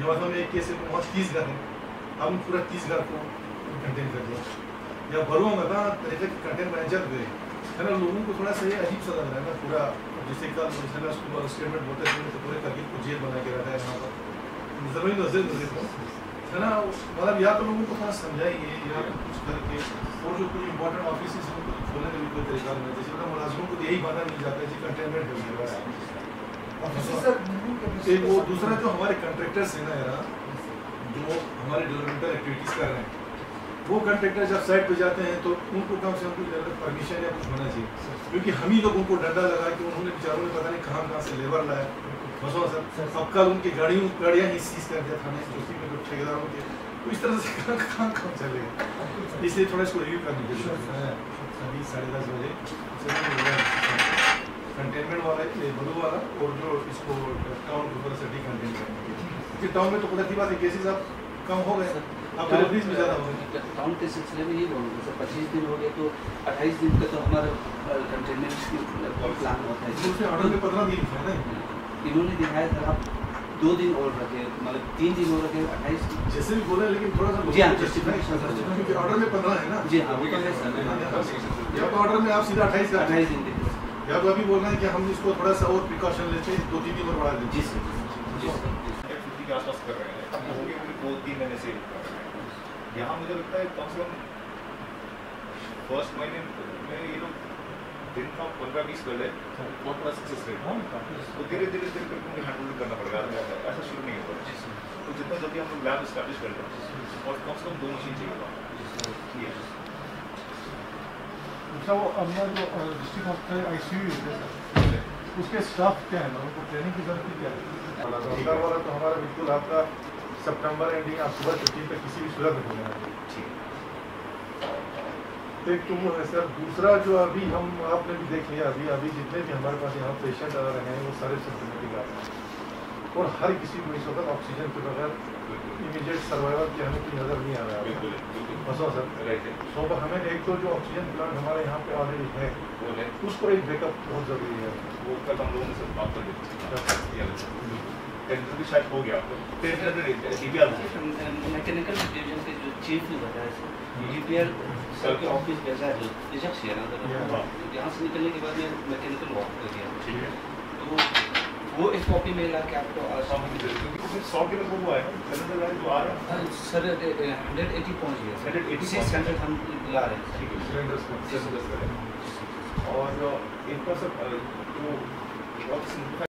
यहाँ में एक केस है वहाँ 30 घर है, हम पूरा 30 घर को कंटेन कर दिया। या भरो में था कंटेन मैनेजर गए है ना, लोगों को थोड़ा सा ये अजीब सा लग रहा है ना पूरा, जैसे कल स्टेटमेंट होते हैं तो पूरे करगिल को जेल बना के रखा है यहाँ पर जमीन नजर है ना। मतलब या तो लोगों को थोड़ा समझाइए या कुछ करके, और जो कुछ इंपॉर्टेंट ऑफिस है उनको खोलने का भी कोई तरीका नहीं है, जैसे मुलाजिमों को यही माना नहीं जाता है कि कंटेनमेंट हो गया बस। एक वो दूसरा जो हमारे कंट्रैक्टर्स हैं ना यार, जो हमारे डेवलपमेंटल एक्टिविटीज़ कर रहे हैं, वो कंट्रैक्टर जब साइट पे जाते हैं तो उनको कम से कम कुछ परमिशन या कुछ होना चाहिए, क्योंकि हम ही लोग उनको डंडा लगा कि उन्होंने बेचारों ने पता नहीं कहाँ से लेबर लाया बसो सर। अब कल उनकी गाड़ियाँ ही सीज कर दिया थाने चौकी में, जो ठेकेदारों के, तो इस तरह से कहाँ चलेगा, इसलिए थोड़ा इसको रिव्यू करने के लिए अभी 10:30 बजे कंटेनमेंट वाला ब्लू वाला, और जो इसको टाउन के ऊपर से डिकंटेन करने के लिए, क्योंकि टाउन में तो कुदरती बात है केसेस अब कम हो गए, अब डिलीवरीज भी ज़्यादा हो गए। टाउन के सिलसिले में ये बोलूँगा सर 25 दिन हो गए तो 28 दिन का तो हमारा कंटेनमेंट प्लान होता है, उसमें ऑर्डर में 15 दिन है ना, इन्होंने दिखाया सर आप 2 दिन और रखे, मतलब 3 दिन और रखे 28 जैसे भी बोले, लेकिन थोड़ा सा जी हाँ जस्टिफिकेशन क्योंकि ऑर्डर में 15 है ना। जी हाँ वो तो है सर, या तो ऑर्डर में आप सीधा 28 दिन देते, या तो अभी बोल रहे हैं कि हम इसको थोड़ा सा और प्रिकॉशन लेते हैं, 2-3 दिन और बढ़ा देते। जी सर जी सर के आसपास कर रहे हैं, अब हो गए पूरे 2-3 महीने से कर रहे हैं। यहाँ मुझे लगता है कम से कम फर्स्ट महीने में ये लोग दिन का 15-20 कर ले बहुत बड़ा सक्सेस रेट, तो धीरे धीरे करके उन्हें हैंडल करना पड़ेगा, ऐसा शुरू नहीं होगा। तो जितना जल्दी हम लोग लैब इस्टेब्लिश कर लें और कम से कम 2 मशीन चाहिए। अच्छा, वो अपना जो डिस्ट्रिक्ट हॉस्पिटल ICU है उसके स्टाफ क्या है, उनको ट्रेनिंग की जरूरत क्या है? सरकार वाला तो हमारा बिल्कुल आपका सितंबर एंडिंग अक्टूबर 15 तक किसी भी सूरत में होना है। एक तो वो है सर, दूसरा जो अभी हम आपने भी देख लिया, अभी जितने भी हमारे पास यहाँ पेशेंट आ रहे हैं वो सारे सिम्टमेटिक आ रहे हैं, और हर किसी को इस वक्त ऑक्सीजन के बगैर इमीडिएट सर्वाइवल के हमें कोई नज़र नहीं आ रहा है। बसो सर, सो पर हमें एक तो जो ऑक्सीजन प्लांट हमारे यहाँ पे ऑलरेडी है उसको एक बैकअप बहुत ज़रूरी है। वो कल हम लोगों से बात कर लेते हैं, टेंडर भी शायद हो गया, मैकेनिकल डिवीजन के जो चीफ ने बताया सर GPR सर के ऑफिस भेजा है रिजल्ट है ना, यहाँ से निकलने के बाद मैं मैकेनिकल वॉक कर गया, तो वो एक कॉपी में ला के आपको 100 के लगभग हुआ है सिलेंडर जो आ रहा है सर 180 पहुँच गया, 180 हम ला रहे हैं। ठीक है सिलेंडर, और इनका सब जो